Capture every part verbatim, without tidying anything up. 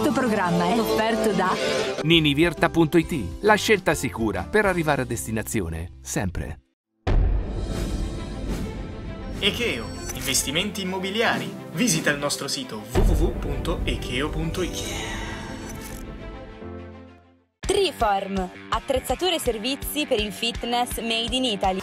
Questo programma è offerto da Ninivirta punto it, la scelta sicura per arrivare a destinazione, sempre. Ekeo, investimenti immobiliari. Visita il nostro sito w w w punto ekeo punto it. Triform, attrezzature e servizi per il fitness made in Italy.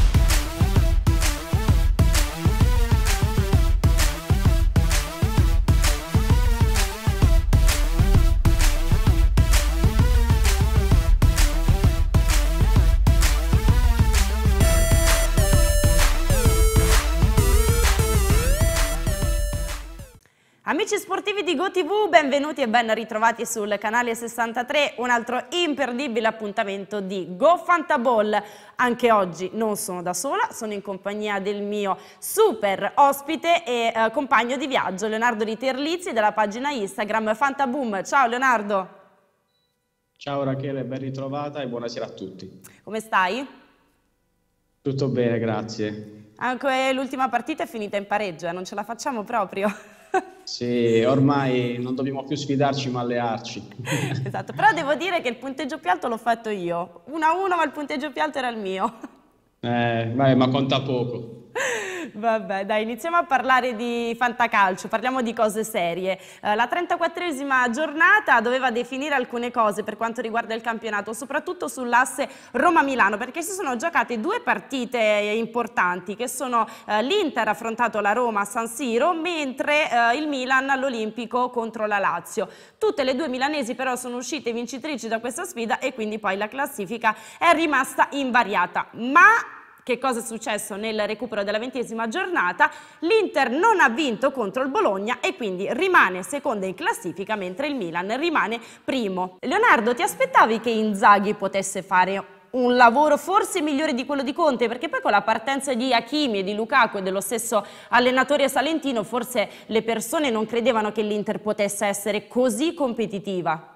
Amici sportivi di GoTV, benvenuti e ben ritrovati sul canale sessantatré, un altro imperdibile appuntamento di GoFantaball. Anche oggi non sono da sola, sono in compagnia del mio super ospite e eh, compagno di viaggio, Leonardo Di Terlizzi, della pagina Instagram Fantaboom. Ciao Leonardo! Ciao Rachele, ben ritrovata e buonasera a tutti. Come stai? Tutto bene, grazie. Anche l'ultima partita è finita in pareggio, eh? Non ce la facciamo proprio. Sì, ormai non dobbiamo più sfidarci ma allearci. Esatto, però devo dire che il punteggio più alto l'ho fatto io. uno a uno, ma il punteggio più alto era il mio. Eh, vai, ma conta poco. Vabbè, dai, iniziamo a parlare di fantacalcio, parliamo di cose serie. Eh, la trentaquattresima giornata doveva definire alcune cose per quanto riguarda il campionato, soprattutto sull'asse Roma-Milano, perché si sono giocate due partite importanti, che sono eh, l'Inter ha affrontato la Roma a San Siro, mentre eh, il Milan all'Olimpico contro la Lazio. Tutte le due milanesi però sono uscite vincitrici da questa sfida e quindi poi la classifica è rimasta invariata. Ma che cosa è successo nel recupero della ventesima giornata? L'Inter non ha vinto contro il Bologna e quindi rimane seconda in classifica, mentre il Milan rimane primo. Leonardo, ti aspettavi che Inzaghi potesse fare un lavoro forse migliore di quello di Conte? Perché poi con la partenza di Hakimi e di Lukaku e dello stesso allenatore salentino forse le persone non credevano che l'Inter potesse essere così competitiva.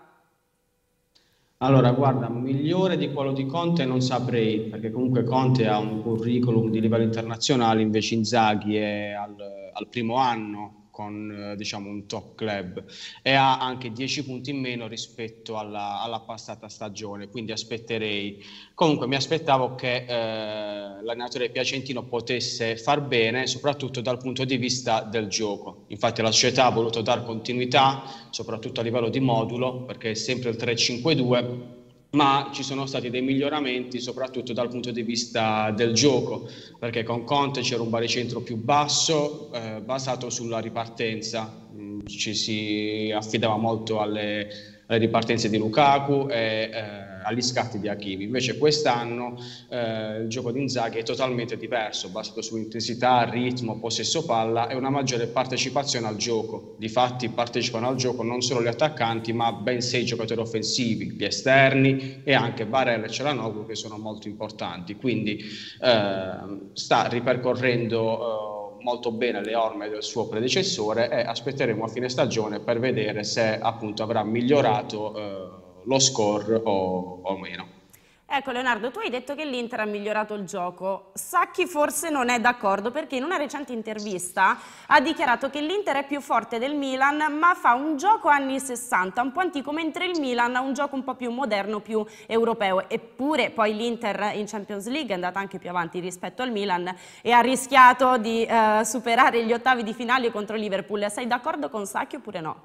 Allora, guarda, migliore di quello di Conte non saprei, perché comunque Conte ha un curriculum di livello internazionale, invece Inzaghi è al, al primo anno con diciamo un top club e ha anche dieci punti in meno rispetto alla, alla passata stagione, quindi aspetterei, comunque mi aspettavo che eh, l'allenatore piacentino potesse far bene, soprattutto dal punto di vista del gioco. Infatti la società ha voluto dare continuità, soprattutto a livello di modulo, perché è sempre il tre cinque due, ma ci sono stati dei miglioramenti soprattutto dal punto di vista del gioco, perché con Conte c'era un baricentro più basso eh, basato sulla ripartenza, mm, ci si affidava molto alle, alle ripartenze di Lukaku e eh, agli scatti di Hakimi. Invece quest'anno eh, il gioco di Inzaghi è totalmente diverso, basato su intensità, ritmo, possesso palla e una maggiore partecipazione al gioco. Difatti partecipano al gioco non solo gli attaccanti ma ben sei giocatori offensivi, gli esterni e anche Barella e Çalhanoğlu, che sono molto importanti, quindi eh, sta ripercorrendo eh, molto bene le orme del suo predecessore e aspetteremo a fine stagione per vedere se appunto avrà migliorato eh, lo score o, o meno. Ecco Leonardo, tu hai detto che l'Inter ha migliorato il gioco. Sacchi forse non è d'accordo, perché in una recente intervista ha dichiarato che l'Inter è più forte del Milan ma fa un gioco anni sessanta, un po' antico, mentre il Milan ha un gioco un po' più moderno, più europeo. Eppure poi l'Inter in Champions League è andata anche più avanti rispetto al Milan e ha rischiato di eh, superare gli ottavi di finale contro il Liverpool. Sei d'accordo con Sacchi oppure no?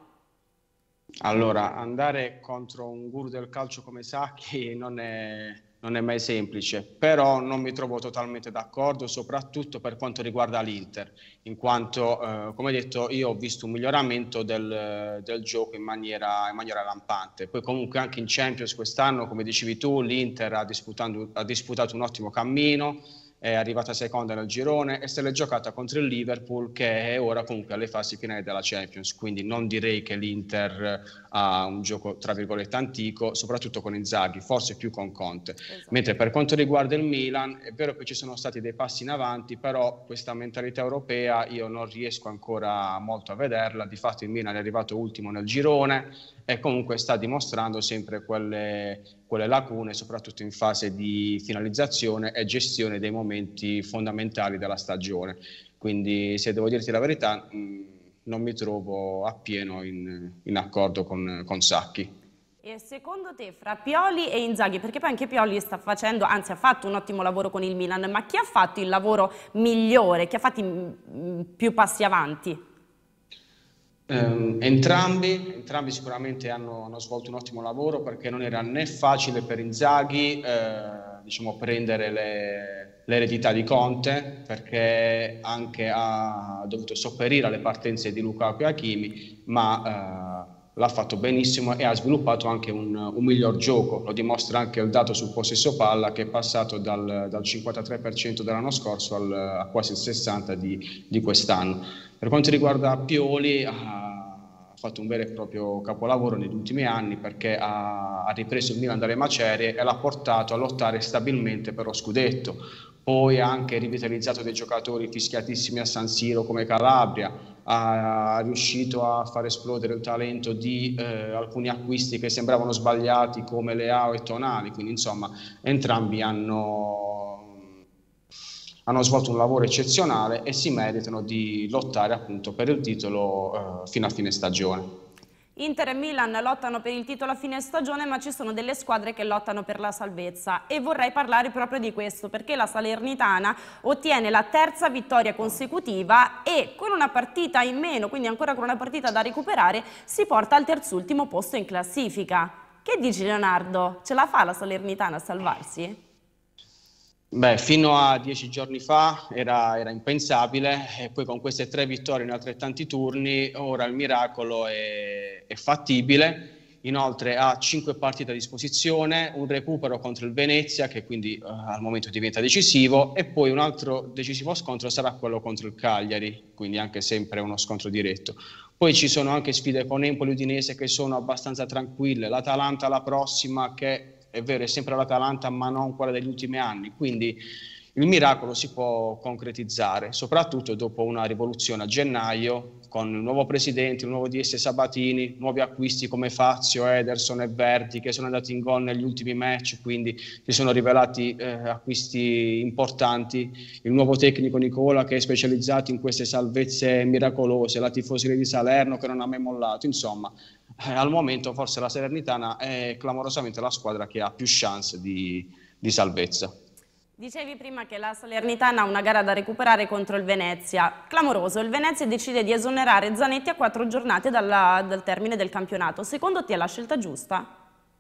Allora, andare contro un guru del calcio come Sacchi non è, non è mai semplice, però non mi trovo totalmente d'accordo, soprattutto per quanto riguarda l'Inter, in quanto, eh, come detto, io ho visto un miglioramento del, del gioco in maniera, in maniera lampante. Poi comunque anche in Champions quest'anno, come dicevi tu, l'Inter ha, ha disputato un ottimo cammino, è arrivata seconda nel girone e se l'è giocata contro il Liverpool, che è ora comunque alle fasi finali della Champions, quindi non direi che l'Inter ha un gioco tra virgolette antico, soprattutto con Inzaghi, forse più con Conte. Esatto. Mentre per quanto riguarda il Milan è vero che ci sono stati dei passi in avanti, però questa mentalità europea io non riesco ancora molto a vederla. Difatti il Milan è arrivato ultimo nel girone e comunque sta dimostrando sempre quelle, quelle lacune, soprattutto in fase di finalizzazione e gestione dei momenti fondamentali della stagione. Quindi, se devo dirti la verità, mh, non mi trovo appieno in, in accordo con, con Sacchi. E secondo te fra Pioli e Inzaghi, perché poi anche Pioli sta facendo, anzi ha fatto un ottimo lavoro con il Milan, ma chi ha fatto il lavoro migliore, chi ha fatto i più passi avanti? Eh, entrambi, entrambi sicuramente hanno, hanno svolto un ottimo lavoro, perché non era né facile per Inzaghi eh, diciamo, prendere le, l'eredità di Conte, perché anche ha dovuto sopperire alle partenze di Lukaku e Hakimi, ma eh, l'ha fatto benissimo e ha sviluppato anche un, un miglior gioco. Lo dimostra anche il dato sul possesso palla, che è passato dal, dal cinquantatré per cento dell'anno scorso al, a quasi il sessanta per cento di, di quest'anno. Per quanto riguarda Pioli, ha fatto un vero e proprio capolavoro negli ultimi anni, perché ha, ha ripreso il Milan dalle macerie e l'ha portato a lottare stabilmente per lo scudetto. Poi ha anche rivitalizzato dei giocatori fischiatissimi a San Siro come Calabria, ha riuscito a far esplodere il talento di eh, alcuni acquisti che sembravano sbagliati come Leao e Tonali, quindi insomma entrambi hanno, hanno svolto un lavoro eccezionale e si meritano di lottare appunto per il titolo eh, fino a fine stagione. Inter e Milan lottano per il titolo a fine stagione, ma ci sono delle squadre che lottano per la salvezza e vorrei parlare proprio di questo, perché la Salernitana ottiene la terza vittoria consecutiva e con una partita in meno, quindi ancora con una partita da recuperare, si porta al terzultimo posto in classifica. Che dici Leonardo? Ce la fa la Salernitana a salvarsi? Beh, fino a dieci giorni fa era, era impensabile, e poi con queste tre vittorie in altrettanti turni ora il miracolo è, è fattibile. Inoltre ha cinque partite a disposizione, un recupero contro il Venezia che quindi uh, al momento diventa decisivo, e poi un altro decisivo scontro sarà quello contro il Cagliari, quindi anche sempre uno scontro diretto. Poi ci sono anche sfide con Empoli e Udinese che sono abbastanza tranquille, l'Atalanta la prossima, che è vero, è sempre l'Atalanta, ma non quella degli ultimi anni, quindi il miracolo si può concretizzare, soprattutto dopo una rivoluzione a gennaio, con il nuovo presidente, il nuovo D S Sabatini, nuovi acquisti come Fazio, Ederson e Verdi, che sono andati in gol negli ultimi match, quindi si sono rivelati eh, acquisti importanti, il nuovo tecnico Nicola, che è specializzato in queste salvezze miracolose, la tifoseria di Salerno che non ha mai mollato, insomma. Eh, al momento forse la Salernitana è clamorosamente la squadra che ha più chance di, di salvezza. Dicevi prima che la Salernitana ha una gara da recuperare contro il Venezia. Clamoroso, il Venezia decide di esonerare Zanetti a quattro giornate dalla, dal termine del campionato. Secondo te è la scelta giusta?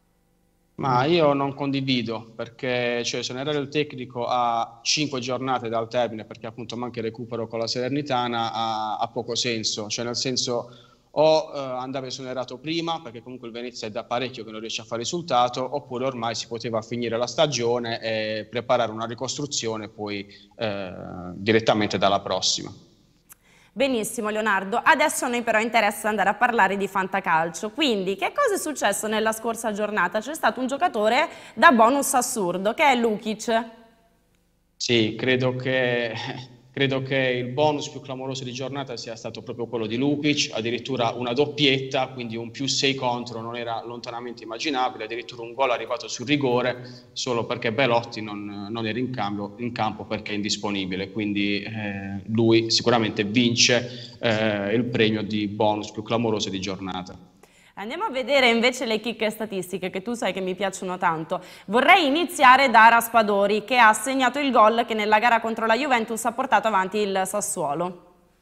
Ma io non condivido, perché cioè, esonerare il tecnico a cinque giornate dal termine, perché appunto manca il recupero con la Salernitana, ha, ha poco senso. Cioè nel senso, o eh, andava esonerato prima, perché comunque il Venezia è da parecchio che non riesce a fare risultato, oppure ormai si poteva finire la stagione e preparare una ricostruzione poi eh, direttamente dalla prossima. Benissimo Leonardo, adesso a noi però interessa andare a parlare di fantacalcio, quindi che cosa è successo nella scorsa giornata? C'è stato un giocatore da bonus assurdo che è Lukic. Sì, credo che... Credo che il bonus più clamoroso di giornata sia stato proprio quello di Lukic, addirittura una doppietta, quindi un più sei contro non era lontanamente immaginabile, addirittura un gol arrivato sul rigore solo perché Belotti non, non era in, cambio, in campo perché è indisponibile, quindi eh, lui sicuramente vince eh, il premio di bonus più clamoroso di giornata. Andiamo a vedere invece le chicche statistiche che tu sai che mi piacciono tanto. Vorrei iniziare da Raspadori, che ha segnato il gol che nella gara contro la Juventus ha portato avanti il Sassuolo.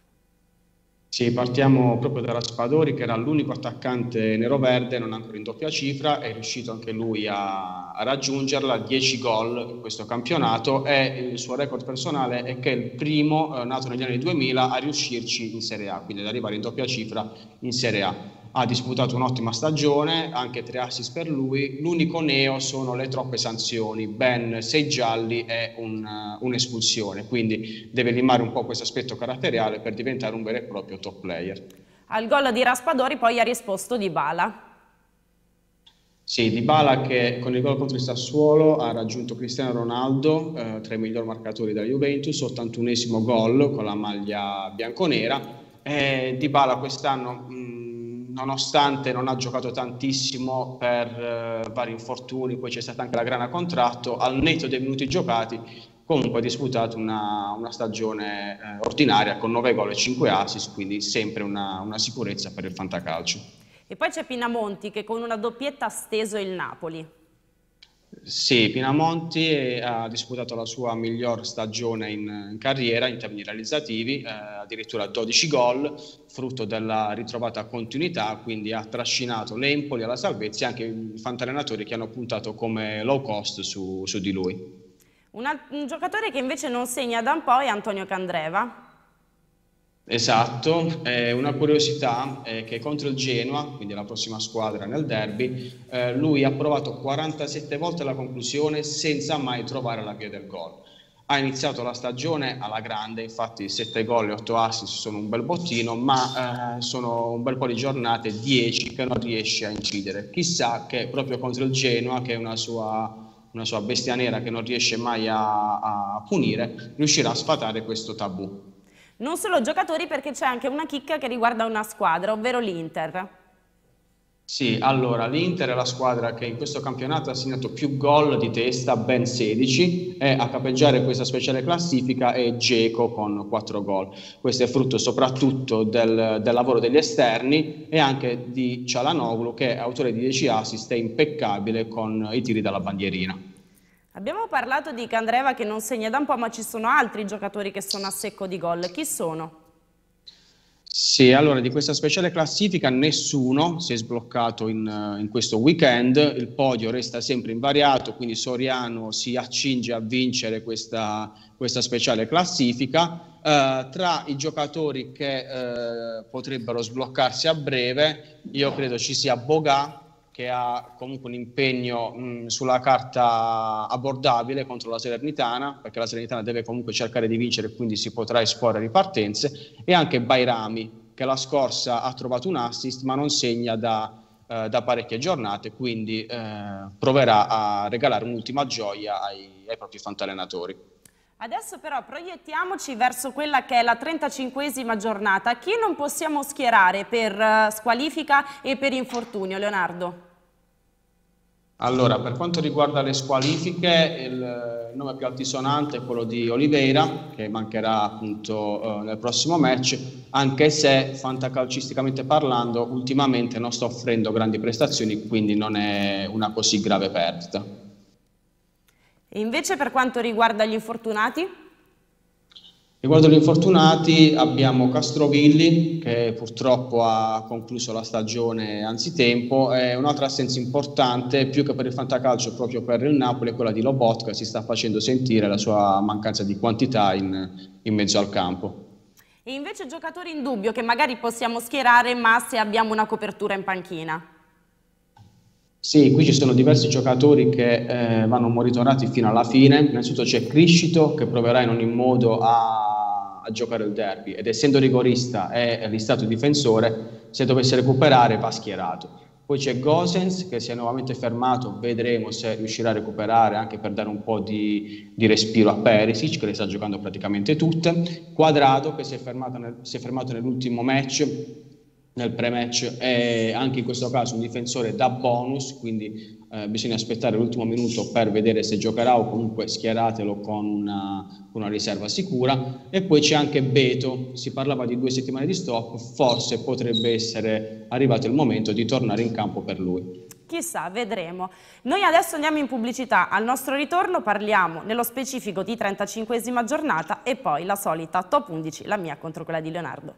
Sì, partiamo proprio da Raspadori, che era l'unico attaccante nero-verde non ancora in doppia cifra, è riuscito anche lui a, a raggiungerla, dieci gol in questo campionato, e il suo record personale è che è il primo eh, nato negli anni duemila a riuscirci in Serie A, quindi ad arrivare in doppia cifra in Serie A. Ha disputato un'ottima stagione, anche tre assist per lui, l'unico neo sono le troppe sanzioni, ben sei gialli e un, uh, un'espulsione, quindi deve limare un po' questo aspetto caratteriale per diventare un vero e proprio top player. Al gol di Raspadori poi ha risposto Dybala. Sì, Dybala che con il gol contro il Sassuolo ha raggiunto Cristiano Ronaldo eh, tra i migliori marcatori della Juventus, ottantunesimo gol con la maglia bianconera, e Dybala quest'anno mh, nonostante non ha giocato tantissimo per eh, vari infortuni, poi c'è stata anche la grana contratto, al netto dei minuti giocati Comunque ha disputato una, una stagione eh, ordinaria con nove gol e cinque assist, quindi sempre una, una sicurezza per il fantacalcio. E poi c'è Pinamonti che con una doppietta ha steso il Napoli. Sì, Pinamonti ha disputato la sua miglior stagione in, in carriera in termini realizzativi, eh, addirittura dodici gol, frutto della ritrovata continuità, quindi ha trascinato l'Empoli alla salvezza e anche i fantallenatori che hanno puntato come low cost su, su di lui. Un, un giocatore che invece non segna da un po' è Antonio Candreva. Esatto, eh, una curiosità è che contro il Genoa, quindi la prossima squadra nel derby, eh, lui ha provato quarantasette volte la conclusione senza mai trovare la via del gol. Ha iniziato la stagione alla grande, infatti sette gol e otto assist sono un bel bottino, ma eh, sono un bel po' di giornate, dieci, che non riesce a incidere. Chissà che proprio contro il Genoa, che è una sua, una sua bestia nera che non riesce mai a, a punire, riuscirà a sfatare questo tabù. Non solo giocatori, perché c'è anche una chicca che riguarda una squadra, ovvero l'Inter. Sì, allora l'Inter è la squadra che in questo campionato ha segnato più gol di testa, ben sedici, e a capeggiare questa speciale classifica è Dzeko con quattro gol. Questo è frutto soprattutto del, del lavoro degli esterni e anche di Çalhanoğlu, che è autore di dieci assist e impeccabile con i tiri dalla bandierina. Abbiamo parlato di Candreva che non segna da un po', ma ci sono altri giocatori che sono a secco di gol. Chi sono? Sì, allora di questa speciale classifica nessuno si è sbloccato in, in questo weekend, il podio resta sempre invariato, quindi Soriano si accinge a vincere questa, questa speciale classifica. Uh, tra i giocatori che uh, potrebbero sbloccarsi a breve, io credo ci sia Boga, che ha comunque un impegno mh, sulla carta abbordabile contro la Salernitana, perché la Salernitana deve comunque cercare di vincere, quindi si potrà esporre ripartenze, e anche Bairami, che la scorsa ha trovato un assist ma non segna da, eh, da parecchie giornate, quindi eh, proverà a regalare un'ultima gioia ai, ai propri fantallenatori. Adesso però proiettiamoci verso quella che è la trentacinquesima giornata. Chi non possiamo schierare per uh, squalifica e per infortunio, Leonardo? Allora, per quanto riguarda le squalifiche, il nome più altisonante è quello di Oliveira, che mancherà appunto uh, nel prossimo match, anche se fantacalcisticamente parlando ultimamente non sta offrendo grandi prestazioni, quindi non è una così grave perdita. E invece per quanto riguarda gli infortunati? Riguardo gli infortunati abbiamo Castrovilli, che purtroppo ha concluso la stagione anzitempo, e un'altra assenza importante, più che per il fantacalcio proprio per il Napoli, è quella di Lobotka. Si sta facendo sentire la sua mancanza di quantità in, in mezzo al campo. E invece giocatori in dubbio che magari possiamo schierare, ma se abbiamo una copertura in panchina? Sì, qui ci sono diversi giocatori che eh, vanno monitorati fino alla fine. Innanzitutto c'è Criscito, che proverà in ogni modo a, a giocare il derby, ed essendo rigorista e listato difensore, se dovesse recuperare va schierato. Poi c'è Gosens, che si è nuovamente fermato, vedremo se riuscirà a recuperare, anche per dare un po' di, di respiro a Perisic, che le sta giocando praticamente tutte. Quadrado, che si è fermato, nel, si è fermato nell'ultimo match, nel pre-match, è anche in questo caso un difensore da bonus, quindi eh, bisogna aspettare l'ultimo minuto per vedere se giocherà, o comunque schieratelo con una, una riserva sicura. E poi c'è anche Beto, si parlava di due settimane di stop, forse potrebbe essere arrivato il momento di tornare in campo per lui. Chissà, vedremo. Noi adesso andiamo in pubblicità, al nostro ritorno parliamo nello specifico di trentacinquesima giornata e poi la solita top undici, la mia contro quella di Leonardo.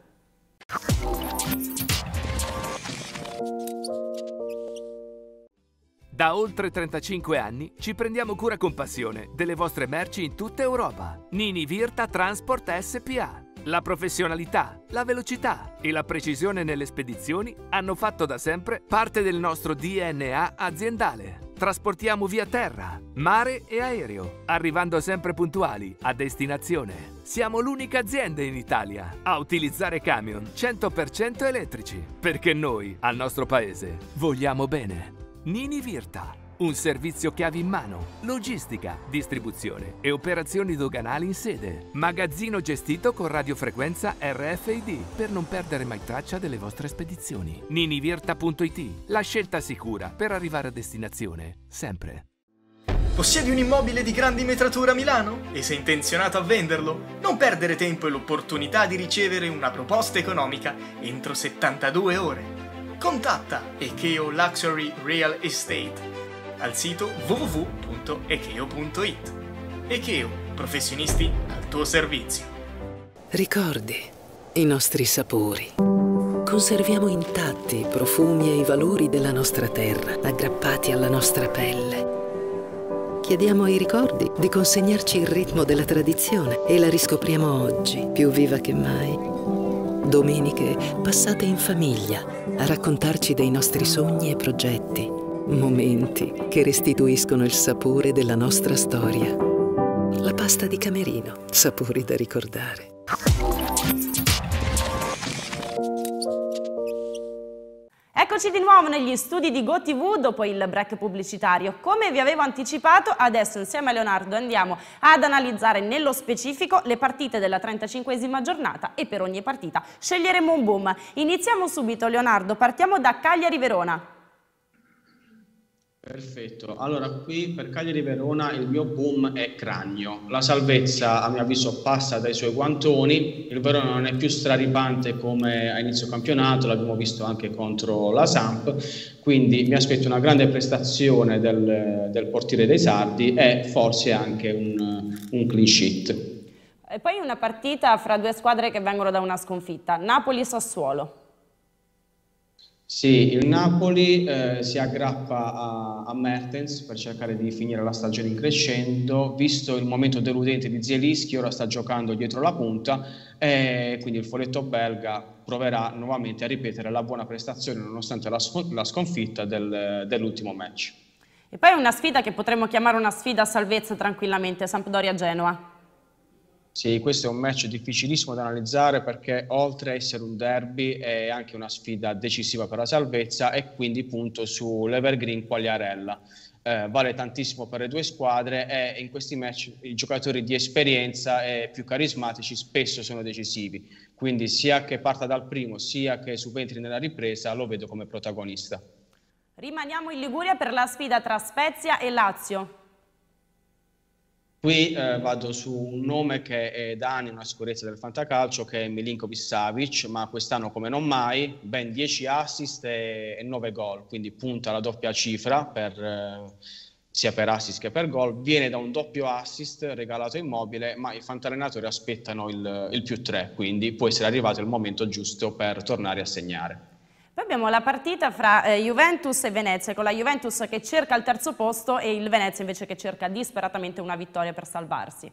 Da oltre trentacinque anni ci prendiamo cura con passione delle vostre merci in tutta Europa. Nini Virta Transport S P A. La professionalità, la velocità e la precisione nelle spedizioni hanno fatto da sempre parte del nostro D N A aziendale. Trasportiamo via terra, mare e aereo, arrivando sempre puntuali a destinazione. Siamo l'unica azienda in Italia a utilizzare camion cento per cento elettrici, perché noi, al nostro paese, vogliamo bene. Nini Virta, un servizio chiavi in mano, logistica, distribuzione e operazioni doganali in sede. Magazzino gestito con radiofrequenza R F I D per non perdere mai traccia delle vostre spedizioni. ninivirta punto it, la scelta sicura per arrivare a destinazione, sempre. Possiedi un immobile di grandi metrature a Milano? E sei intenzionato a venderlo? Non perdere tempo e l'opportunità di ricevere una proposta economica entro settantadue ore. Contatta Ekeo Luxury Real Estate al sito w w w punto ekeo punto it. Ekeo, professionisti al tuo servizio. Ricordi, i nostri sapori. Conserviamo intatti i profumi e i valori della nostra terra, aggrappati alla nostra pelle. Chiediamo ai ricordi di consegnarci il ritmo della tradizione e la riscopriamo oggi, più viva che mai. Domeniche passate in famiglia, a raccontarci dei nostri sogni e progetti. Momenti che restituiscono il sapore della nostra storia. La pasta di Camerino, sapori da ricordare. Eccoci di nuovo negli studi di GoTV dopo il break pubblicitario. Come vi avevo anticipato, adesso insieme a Leonardo andiamo ad analizzare nello specifico le partite della trentacinquesima giornata e per ogni partita sceglieremo un boom. Iniziamo subito, Leonardo, partiamo da Cagliari-Verona. Perfetto, allora qui per Cagliari-Verona il mio boom è Cragno. La salvezza a mio avviso passa dai suoi guantoni, il Verona non è più straripante come a inizio campionato, l'abbiamo visto anche contro la Samp, quindi mi aspetto una grande prestazione del, del portiere dei sardi e forse anche un, un clean sheet. E poi una partita fra due squadre che vengono da una sconfitta, Napoli-Sassuolo. Sì, il Napoli eh, si aggrappa a, a Mertens per cercare di finire la stagione in crescendo, visto il momento deludente di Zielinski, ora sta giocando dietro la punta e quindi il folletto belga proverà nuovamente a ripetere la buona prestazione nonostante la, la sconfitta del, dell'ultimo match. E poi una sfida che potremmo chiamare una sfida a salvezza tranquillamente, Sampdoria-Genoa. Sì, questo è un match difficilissimo da analizzare perché oltre a essere un derby è anche una sfida decisiva per la salvezza e quindi punto sull'Evergreen Quagliarella. Eh, vale tantissimo per le due squadre e in questi match i giocatori di esperienza e più carismatici spesso sono decisivi, quindi sia che parta dal primo sia che subentri nella ripresa lo vedo come protagonista. Rimaniamo in Liguria per la sfida tra Spezia e Lazio. Qui eh, vado su un nome che è da anni una sicurezza del fantacalcio, che è Milinkovic-Savic, ma quest'anno come non mai, ben dieci assist e, e nove gol, quindi punta alla doppia cifra per, eh, sia per assist che per gol. Viene da un doppio assist regalato Immobile, ma i fantallenatori aspettano il, il più tre, quindi può essere arrivato il momento giusto per tornare a segnare. Poi abbiamo la partita fra eh, Juventus e Venezia, con la Juventus che cerca il terzo posto e il Venezia invece che cerca disperatamente una vittoria per salvarsi.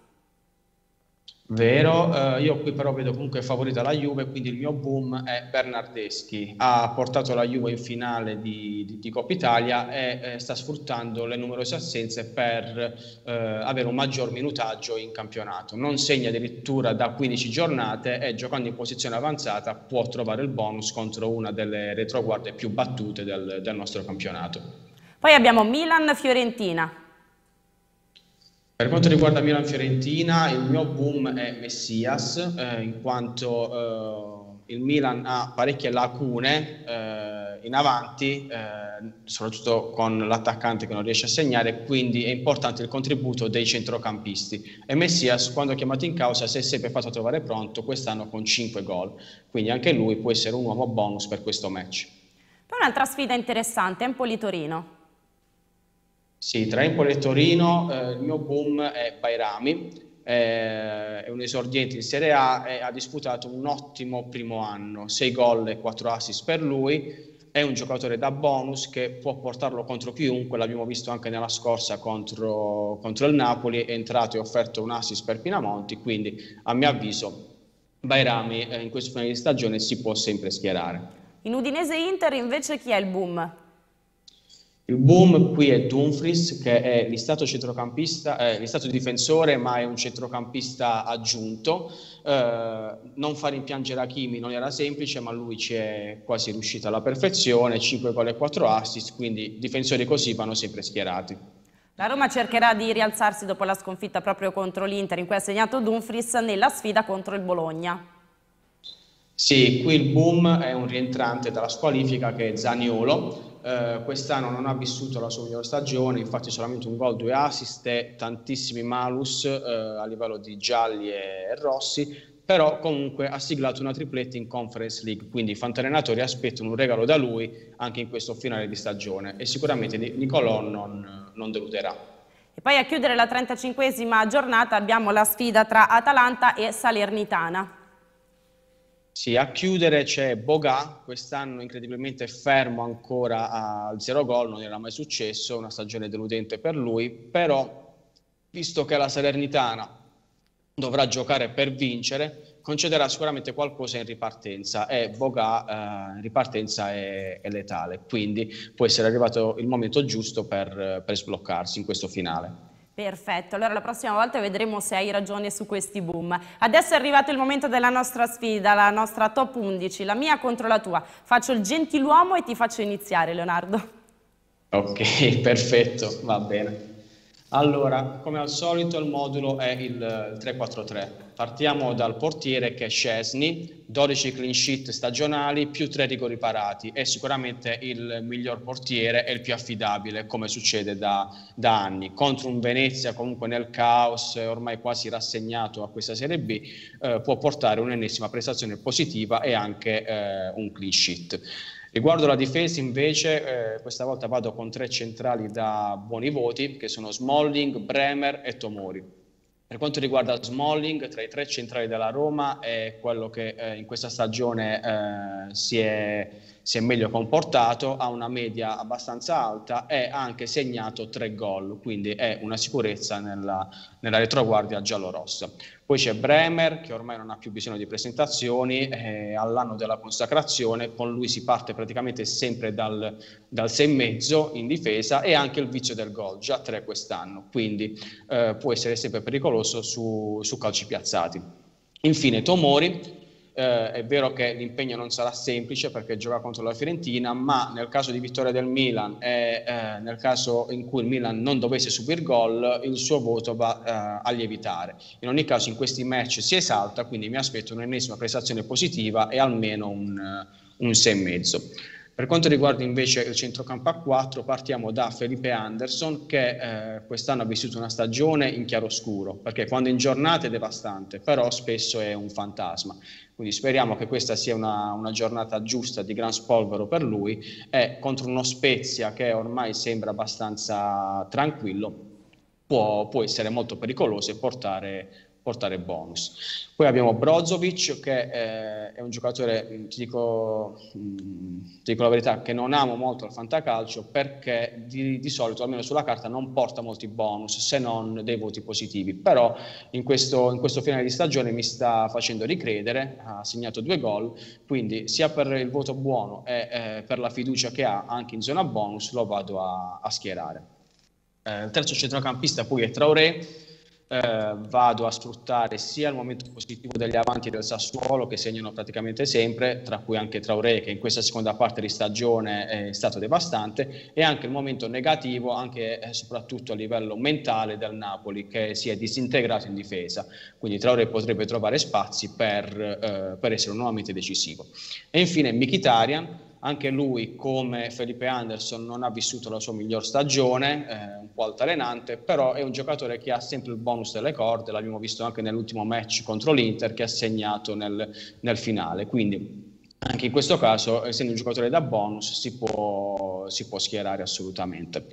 Vero, eh, io qui però vedo comunque favorita la Juve, quindi il mio boom è Bernardeschi. Ha portato la Juve in finale di, di, di Coppa Italia e eh, sta sfruttando le numerose assenze per eh, avere un maggior minutaggio in campionato. Non segna addirittura da quindici giornate e giocando in posizione avanzata può trovare il bonus contro una delle retroguardie più battute del, del nostro campionato. Poi abbiamo Milan-Fiorentina. Per quanto riguarda Milan-Fiorentina, il mio boom è Messias, eh, in quanto eh, il Milan ha parecchie lacune eh, in avanti, eh, soprattutto con l'attaccante che non riesce a segnare, quindi è importante il contributo dei centrocampisti. E Messias, quando chiamato in causa, si è sempre fatto trovare pronto, quest'anno con cinque gol, quindi anche lui può essere un uomo bonus per questo match. Poi un'altra sfida interessante, Empoli-Torino. Sì, tra Empoli e Torino eh, il mio boom è Bairami, eh, è un esordiente in Serie A e ha disputato un ottimo primo anno, sei gol e quattro assist per lui, è un giocatore da bonus che può portarlo contro chiunque, l'abbiamo visto anche nella scorsa contro, contro il Napoli, è entrato e offerto un assist per Pinamonti, quindi a mio avviso Bairami eh, in questo finale di stagione si può sempre schierare. In Udinese-Inter invece chi è il boom? Il boom qui è Dumfries, che è listato centrocampista, eh, listato difensore, ma è un centrocampista aggiunto. Eh, non far rimpiangere Hakimi non era semplice, ma lui ci è quasi riuscito alla perfezione, cinque gol e quattro assist, quindi difensori così vanno sempre schierati. La Roma cercherà di rialzarsi dopo la sconfitta proprio contro l'Inter, in cui ha segnato Dumfries nella sfida contro il Bologna. Sì, qui il boom è un rientrante dalla squalifica che è Zaniolo, eh, quest'anno non ha vissuto la sua migliore stagione, infatti solamente un gol, due assist e tantissimi malus eh, a livello di gialli e rossi, però comunque ha siglato una tripletta in Conference League, quindi i fantallenatori aspettano un regalo da lui anche in questo finale di stagione e sicuramente Nicolò non, non deluderà. E poi a chiudere la trentacinquesima giornata abbiamo la sfida tra Atalanta e Salernitana. Sì, a chiudere c'è Boga, quest'anno incredibilmente fermo ancora al zero gol, non era mai successo, una stagione deludente per lui, però visto che la Salernitana dovrà giocare per vincere, concederà sicuramente qualcosa in ripartenza e Boga eh, in ripartenza è, è letale, quindi può essere arrivato il momento giusto per, per sbloccarsi in questo finale. Perfetto, allora la prossima volta vedremo se hai ragione su questi boom. Adesso è arrivato il momento della nostra sfida, la nostra top undici, la mia contro la tua. Faccio il gentiluomo e ti faccio iniziare, Leonardo. Ok, perfetto, va bene. Allora, come al solito il modulo è il tre quattro tre. Partiamo dal portiere che è Szczesny, dodici clean sheet stagionali più tre rigori parati, è sicuramente il miglior portiere e il più affidabile, come succede da, da anni. Contro un Venezia comunque nel caos, ormai quasi rassegnato a questa Serie B, eh, può portare un'ennesima prestazione positiva e anche eh, un clean sheet. Riguardo la difesa invece, eh, questa volta vado con tre centrali da buoni voti, che sono Smalling, Bremer e Tomori. Per quanto riguarda Smalling, tra i tre centrali della Roma è quello che eh, in questa stagione eh, si, è, si è meglio comportato, ha una media abbastanza alta e ha anche segnato tre gol, quindi è una sicurezza nella, nella retroguardia giallorossa. Poi c'è Bremer, che ormai non ha più bisogno di presentazioni, eh, all'anno della consacrazione, con lui si parte praticamente sempre dal, dal sei e mezzo in difesa e anche il vizio del gol, già tre quest'anno, quindi eh, può essere sempre pericoloso su, su calci piazzati. Infine Tomori. Eh, è vero che l'impegno non sarà semplice perché gioca contro la Fiorentina, ma nel caso di vittoria del Milan e eh, nel caso in cui il Milan non dovesse subire gol, il suo voto va eh, a lievitare. In ogni caso in questi match si esalta, quindi mi aspetto un'ennesima prestazione positiva e almeno un, un sei e mezzo. Per quanto riguarda invece il centrocampo a quattro, partiamo da Felipe Anderson, che eh, quest'anno ha vissuto una stagione in chiaroscuro, perché quando in giornata è devastante, però spesso è un fantasma. Quindi speriamo che questa sia una, una giornata giusta di gran spolvero per lui e contro uno Spezia che ormai sembra abbastanza tranquillo può, può essere molto pericoloso e portare, portare bonus. Poi abbiamo Brozovic che eh, è un giocatore, ti dico, mh, ti dico la verità, che non amo molto al fantacalcio perché di, di solito, almeno sulla carta, non porta molti bonus se non dei voti positivi, però in questo, in questo finale di stagione mi sta facendo ricredere, ha segnato due gol, quindi sia per il voto buono e eh, per la fiducia che ha anche in zona bonus lo vado a, a schierare. Eh, il terzo centrocampista poi è Traoré. Eh, vado a sfruttare sia il momento positivo degli avanti del Sassuolo che segnano praticamente sempre, tra cui anche Traoré che in questa seconda parte di stagione è stato devastante, e anche il momento negativo anche e soprattutto a livello mentale del Napoli che si è disintegrato in difesa, quindi Traoré potrebbe trovare spazi per, eh, per essere nuovamente decisivo. E infine Mkhitaryan. Anche lui, come Felipe Anderson, non ha vissuto la sua miglior stagione, eh, un po' altalenante, però è un giocatore che ha sempre il bonus delle corde, l'abbiamo visto anche nell'ultimo match contro l'Inter che ha segnato nel, nel finale, quindi anche in questo caso, essendo un giocatore da bonus, si può, si può schierare assolutamente.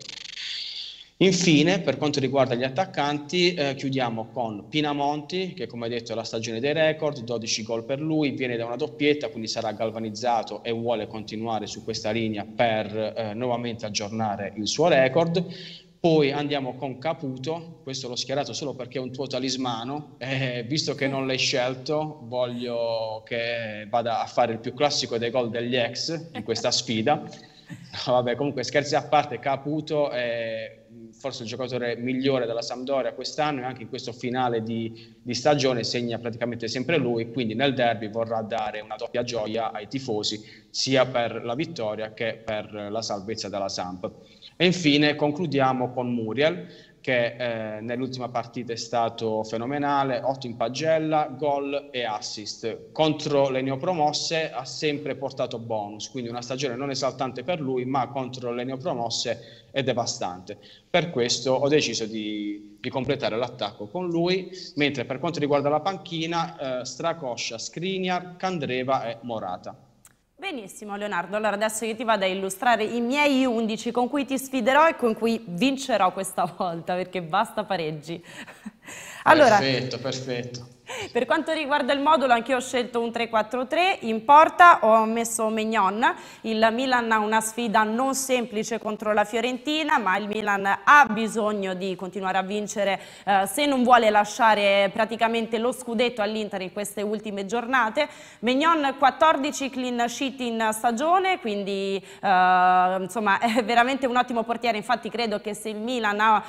Infine, per quanto riguarda gli attaccanti, eh, chiudiamo con Pinamonti, che come detto è la stagione dei record, dodici gol per lui, viene da una doppietta, quindi sarà galvanizzato e vuole continuare su questa linea per eh, nuovamente aggiornare il suo record. Poi andiamo con Caputo, questo l'ho schierato solo perché è un tuo talismano, eh, visto che non l'hai scelto voglio che vada a fare il più classico dei gol degli ex in questa sfida. No, vabbè, comunque scherzi a parte, Caputo è forse il giocatore migliore della Sampdoria quest'anno e anche in questo finale di, di stagione segna praticamente sempre lui, quindi nel derby vorrà dare una doppia gioia ai tifosi sia per la vittoria che per la salvezza della Samp. E infine concludiamo con Muriel, che eh, nell'ultima partita è stato fenomenale, otto in pagella, gol e assist. Contro le neopromosse ha sempre portato bonus, quindi una stagione non esaltante per lui, ma contro le neopromosse è devastante. Per questo ho deciso di, di completare l'attacco con lui, mentre per quanto riguarda la panchina, eh, Stracoscia, Skriniar, Candreva e Morata. Benissimo Leonardo, allora adesso io ti vado a illustrare i miei undici con cui ti sfiderò e con cui vincerò questa volta, perché basta pareggi. Allora, perfetto, perfetto. Per quanto riguarda il modulo, anche io ho scelto un tre quattro tre, in porta ho messo Maignan. Il Milan ha una sfida non semplice contro la Fiorentina, ma il Milan ha bisogno di continuare a vincere eh, se non vuole lasciare praticamente lo scudetto all'Inter in queste ultime giornate. Maignan quattordici clean sheet in stagione, quindi eh, insomma è veramente un ottimo portiere, infatti credo che se il Milan ha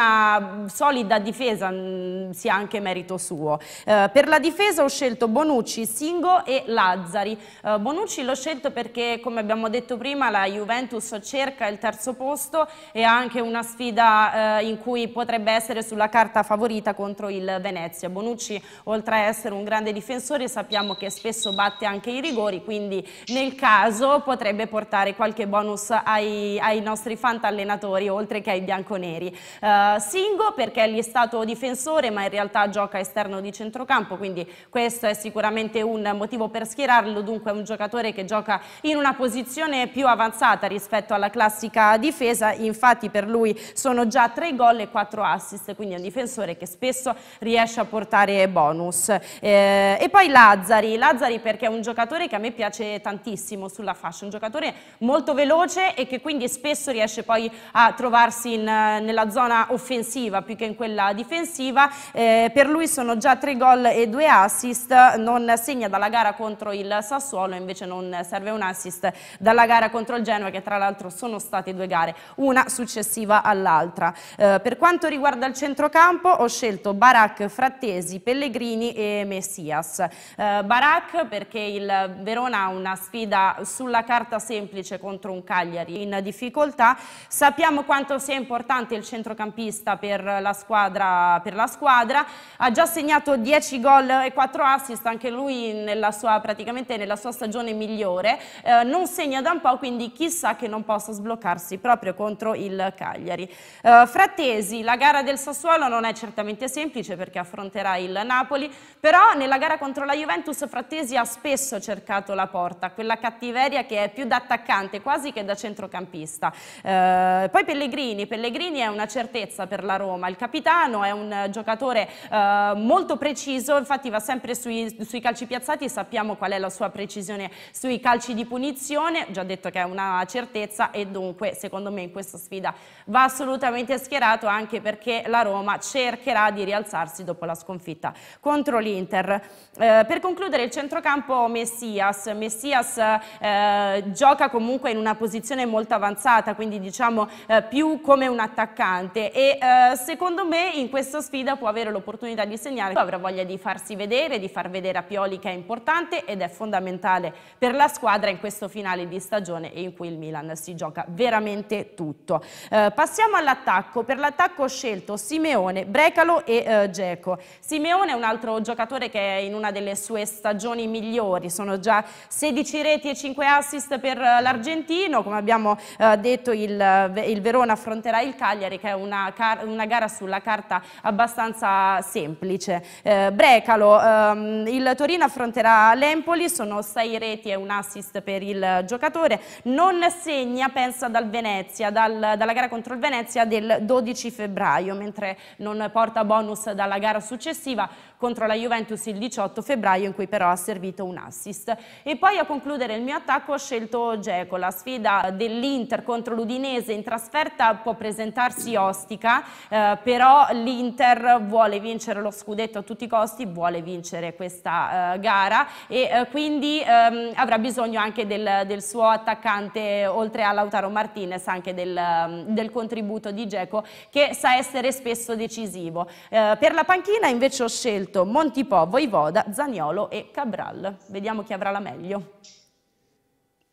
una solida difesa mh, sia anche merito suo. Eh, per la difesa ho scelto Bonucci, Singo e Lazzari. Uh, Bonucci l'ho scelto perché, come abbiamo detto prima, la Juventus cerca il terzo posto e ha anche una sfida uh, in cui potrebbe essere sulla carta favorita contro il Venezia. Bonucci, oltre a essere un grande difensore, sappiamo che spesso batte anche i rigori, quindi nel caso potrebbe portare qualche bonus ai, ai nostri fantallenatori, oltre che ai bianconeri. Uh, Singo perché gli è stato difensore, ma in realtà gioca esterno di centrocampo, quindi questo è sicuramente un motivo per schierarlo. Dunque è un giocatore che gioca in una posizione più avanzata rispetto alla classica difesa, infatti per lui sono già tre gol e quattro assist, quindi è un difensore che spesso riesce a portare bonus. Eh, e poi Lazzari, Lazzari perché è un giocatore che a me piace tantissimo sulla fascia, un giocatore molto veloce e che quindi spesso riesce poi a trovarsi in, nella zona offensiva più che in quella difensiva. Eh, per lui sono già tre gol e due assist, non segna dalla gara contro il Sassuolo, invece non serve un assist dalla gara contro il Genoa, che tra l'altro sono state due gare, una successiva all'altra. Eh, per quanto riguarda il centrocampo ho scelto Barak, Frattesi, Pellegrini e Messias. Eh, Barak perché il Verona ha una sfida sulla carta semplice contro un Cagliari in difficoltà, sappiamo quanto sia importante il centrocampista per la squadra, per la squadra. Ha già segnato dieci gol e quattro assist, anche lui nella sua, praticamente nella sua stagione migliore, eh, non segna da un po', quindi chissà che non possa sbloccarsi proprio contro il Cagliari. Eh, Frattesi, la gara del Sassuolo non è certamente semplice perché affronterà il Napoli, però nella gara contro la Juventus Frattesi ha spesso cercato la porta, quella cattiveria che è più da attaccante quasi che da centrocampista. Eh, poi Pellegrini, Pellegrini è una certezza per la Roma, il capitano è un giocatore eh, molto preciso, infatti va sempre sui, sui calci piazzati, sappiamo qual è la sua precisione sui calci di punizione, già detto che è una certezza e dunque secondo me in questa sfida va assolutamente schierato, anche perché la Roma cercherà di rialzarsi dopo la sconfitta contro l'Inter. Eh, per concludere il centrocampo Messias, Messias eh, gioca comunque in una posizione molto avanzata, quindi diciamo eh, più come un attaccante e eh, secondo me in questa sfida può avere l'opportunità di segnare, avrà voglia di farsi vedere, di far vedere a Pioli che è importante ed è fondamentale per la squadra in questo finale di stagione e in cui il Milan si gioca veramente tutto. Eh, passiamo all'attacco. Per l'attacco ho scelto Simeone, Brecalo e Dzeko. Eh, Simeone è un altro giocatore che è in una delle sue stagioni migliori, sono già sedici reti e cinque assist per l'argentino, come abbiamo eh, detto il, il Verona affronterà il Cagliari che è una, una gara sulla carta abbastanza semplice. Eh, Brecalo, ehm, il Torino affronterà l'Empoli, sono sei reti e un assist per il giocatore, non segna, pensa dal Venezia, dal, dalla gara contro il Venezia del dodici febbraio, mentre non porta bonus dalla gara successiva contro la Juventus il diciotto febbraio, in cui però ha servito un assist. E poi a concludere il mio attacco ho scelto Dzeko. La sfida dell'Inter contro l'Udinese in trasferta può presentarsi ostica, eh, però l'Inter vuole vincere lo scudetto a tutti i costi, vuole vincere questa uh, gara e uh, quindi um, avrà bisogno anche del, del suo attaccante, oltre a Lautaro Martinez, anche del, um, del contributo di Dzeko che sa essere spesso decisivo. Uh, per la panchina invece ho scelto Montipò, Voivoda, Zaniolo e Cabral. Vediamo chi avrà la meglio.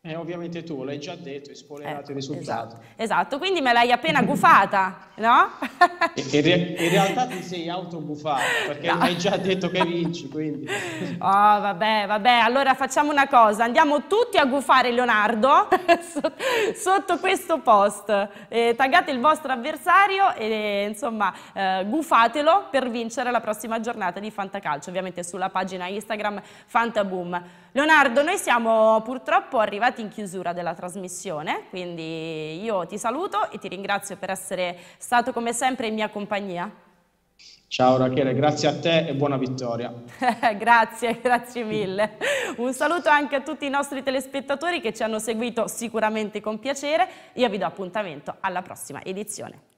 E ovviamente tu l'hai già detto, hai spoilerato Ecco, il risultato. esatto, esatto, quindi me l'hai appena gufata, no? In, in re- in realtà ti sei autobufato, perché No. mi hai già detto che vinci, quindi... Oh, vabbè, vabbè, allora facciamo una cosa, andiamo tutti a gufare Leonardo sotto questo post, eh, taggate il vostro avversario e insomma eh, gufatelo per vincere la prossima giornata di Fantacalcio, ovviamente sulla pagina Instagram Fantaboom. Leonardo, noi siamo purtroppo arrivati in chiusura della trasmissione, quindi io ti saluto e ti ringrazio per essere stato come sempre in mia compagnia. Ciao Rachele, grazie a te e buona vittoria. Grazie, grazie mille. Un saluto anche a tutti i nostri telespettatori che ci hanno seguito sicuramente con piacere. Io vi do appuntamento alla prossima edizione.